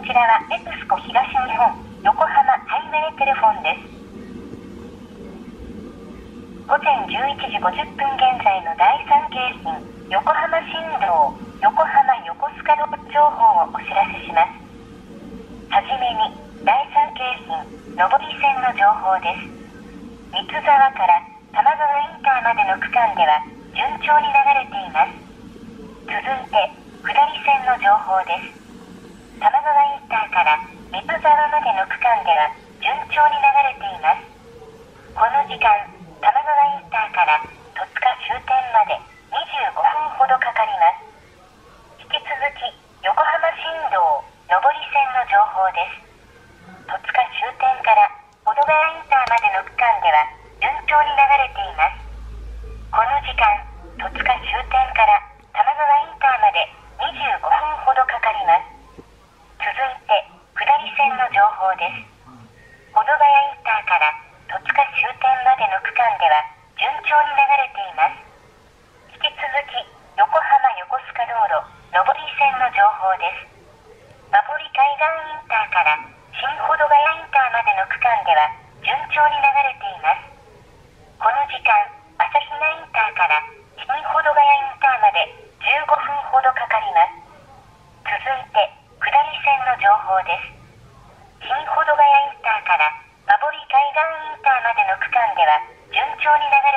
ちらはネクスコ東日本横浜ハイウェイテレフォンです。午前11時50分現在の第3京浜横浜新道横浜横須賀道情報をお知らせします。はじめに第3京浜上り線の情報です。三ツ沢から多摩川インターまでの区間では順調に流れています。続いて下り線の情報です。多摩川インターから三ツ沢までの区間では順調に流れています。この時間多摩川インターから戸塚終点まで25分ほどかかります。引き続き横浜新道上り線の情報です。戸塚終点から保土ヶ谷インターまでの区間では順調に流れています。この時間戸塚終点から多摩川インターまで25分ほどかかります。続いて下り線の情報です。保土ヶ谷インターから戸塚終点までの区間では順調に流れています。引き続き横浜横須賀道路上り線の情報です。馬堀海岸インターから新保土ヶ谷インターまでの区間では順調に流れています。この時間朝比奈インターから新保土ヶ谷インターまで15分ほどかかります。続いて下り線の情報です。新保土ヶ谷インターから馬堀海岸インターまでの区間では順調に流